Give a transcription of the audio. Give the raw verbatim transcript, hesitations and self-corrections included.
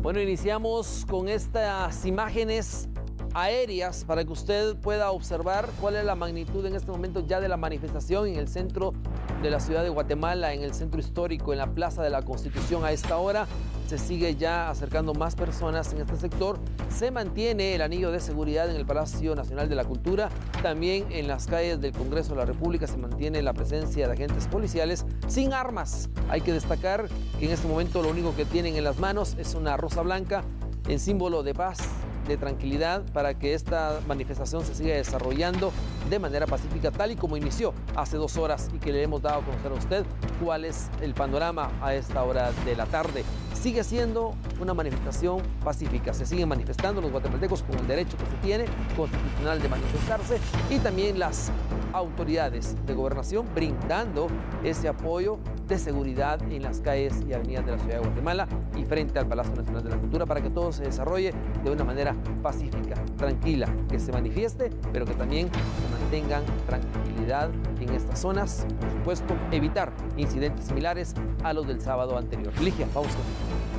Bueno, iniciamos con estas imágenes aéreas para que usted pueda observar cuál es la magnitud en este momento ya de la manifestación en el centro de la ciudad de Guatemala, en el centro histórico, en la Plaza de la Constitución. A esta hora se sigue ya acercando más personas en este sector. Se mantiene el anillo de seguridad en el Palacio Nacional de la Cultura. También en las calles del Congreso de la República se mantiene la presencia de agentes policiales sin armas. Hay que destacar que en este momento lo único que tienen en las manos es una rosa blanca en símbolo de paz, de tranquilidad, para que esta manifestación se siga desarrollando de manera pacífica, tal y como inició hace dos horas y que le hemos dado a conocer a usted cuál es el panorama a esta hora de la tarde. Sigue siendo una manifestación pacífica, se siguen manifestando los guatemaltecos con el derecho que se tiene constitucional de manifestarse y también las autoridades de gobernación brindando ese apoyo de seguridad en las calles y avenidas de la ciudad de Guatemala y frente al Palacio Nacional de la Cultura para que todo se desarrolle de una manera pacífica, tranquila, que se manifieste, pero que también se mantengan tranquilidad en estas zonas, por supuesto, evitar incidentes similares a los del sábado anterior. Ligia, vamos con